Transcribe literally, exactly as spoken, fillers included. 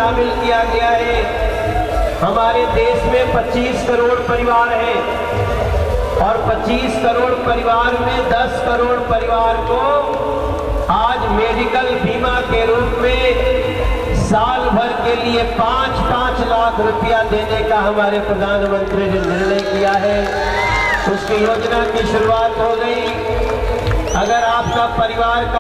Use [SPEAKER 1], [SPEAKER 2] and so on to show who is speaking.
[SPEAKER 1] शामिल किया गया है। हमारे देश में पच्चीस करोड़ परिवार हैं और पच्चीस करोड़ परिवार में दस करोड़ परिवार को आज मेडिकल बीमा के रूप में साल भर के लिए पाँच पाँच लाख रुपया देने का हमारे प्रधानमंत्री ने निर्णय किया है। उसकी योजना की शुरुआत हो गई। अगर आपका परिवार का